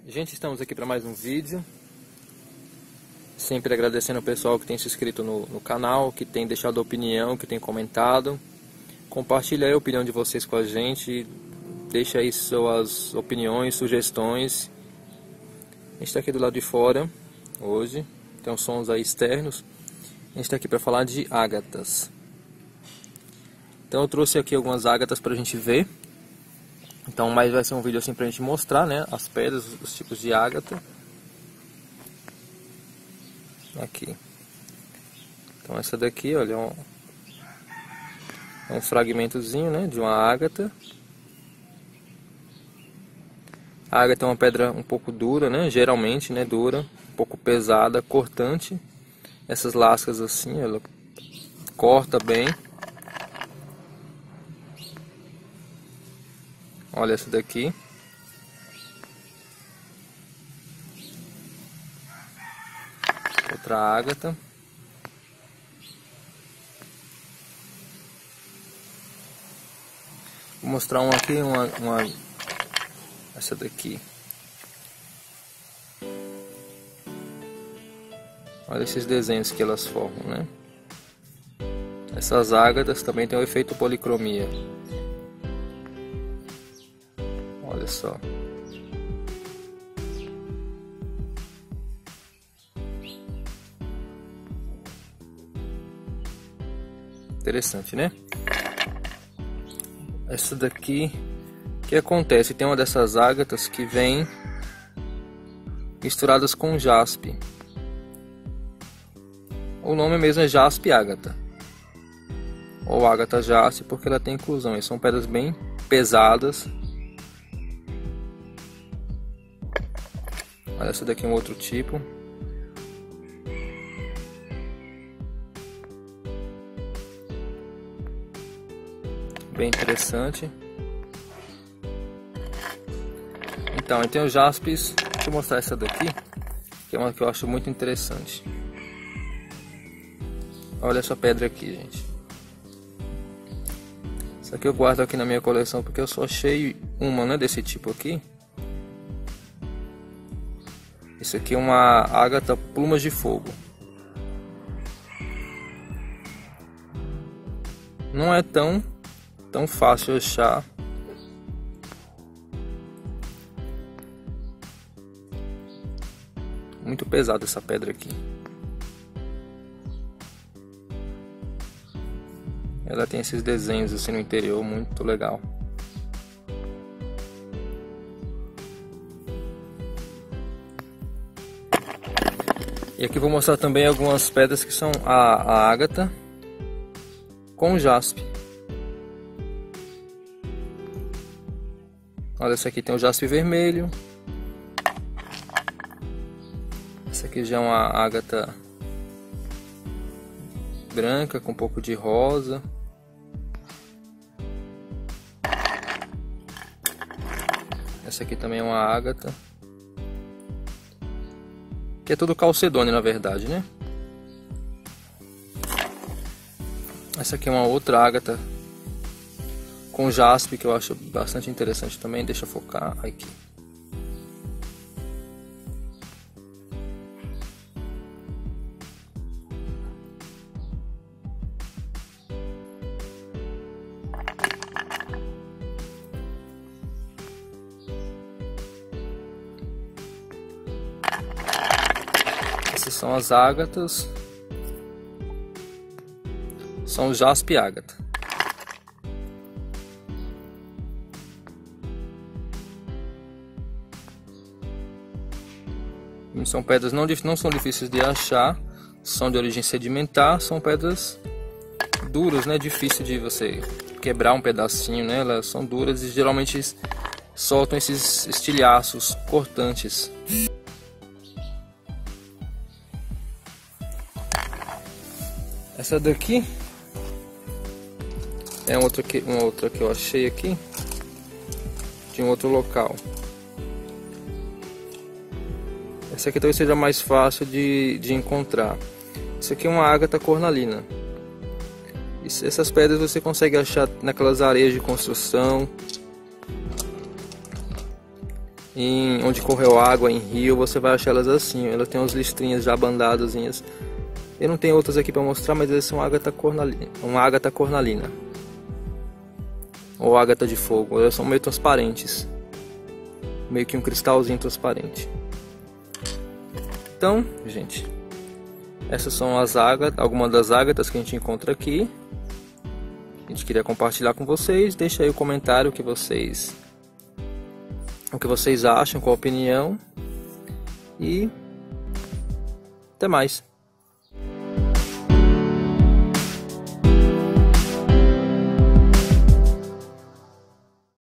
Gente, estamos aqui para mais um vídeo. Sempre agradecendo o pessoal que tem se inscrito no canal, que tem deixado opinião, que tem comentado. Compartilha aí a opinião de vocês com a gente. Deixa aí suas opiniões, sugestões. A gente está aqui do lado de fora hoje. Tem uns sons aí externos. A gente está aqui para falar de ágatas. Então eu trouxe aqui algumas ágatas para a gente ver. Então, mas vai ser um vídeo assim pra gente mostrar, né, as pedras, os tipos de ágata. Aqui. Então essa daqui, olha, é um fragmentozinho, né, de uma ágata. A ágata é uma pedra um pouco dura, né, geralmente, né, dura, um pouco pesada, cortante. Essas lascas assim, ela corta bem. Olha essa daqui. Outra ágata. Vou mostrar uma aqui, essa daqui. Olha esses desenhos que elas formam, né? Essas ágatas também tem o efeito policromia. Olha só. Interessante, né? Essa daqui, o que acontece? Tem uma dessas ágatas que vem misturadas com jaspe. O nome mesmo é jaspe ágata, ou ágata jaspe, porque ela tem inclusão. São pedras bem pesadas. Olha, essa daqui é um outro tipo. Bem interessante. Então, tem os jaspes. Deixa eu mostrar essa daqui, que é uma que eu acho muito interessante. Olha essa pedra aqui, gente. Essa aqui eu guardo aqui na minha coleção porque eu só achei uma, né, desse tipo aqui. Isso aqui é uma ágata plumas de fogo. Não é tão fácil achar. Muito pesada essa pedra aqui. Ela tem esses desenhos assim no interior, muito legal. E aqui vou mostrar também algumas pedras que são a ágata com jaspe. Olha, essa aqui tem o jaspe vermelho. Essa aqui já é uma ágata branca com um pouco de rosa. Essa aqui também é uma ágata, que é tudo calcedônio, na verdade, né? Essa aqui é uma outra ágata com jaspe, que eu acho bastante interessante também. Deixa eu focar aqui. Essas são as ágatas. São os jaspe ágata. São pedras não são difíceis de achar, são de origem sedimentar, são pedras duras, né? Difícil de você quebrar um pedacinho, né? Elas são duras e geralmente soltam esses estilhaços cortantes. Essa daqui é uma outra que eu achei aqui de um outro local. Essa aqui talvez seja mais fácil de encontrar. Isso aqui é uma ágata cornalina. Essas pedras você consegue achar naquelas areias de construção. onde correu água, em rio, você vai achar elas assim. Ela tem uns listrinhas já bandadozinhas. Eu não tenho outras aqui para mostrar, mas elas são ágata cornalina, uma ágata cornalina ou ágata de fogo. Elas são meio transparentes, meio que um cristalzinho transparente. Então, gente, essas são as ágatas, algumas das ágatas que a gente encontra aqui. A gente queria compartilhar com vocês. Deixa aí o comentário o que vocês acham, qual a opinião, e até mais.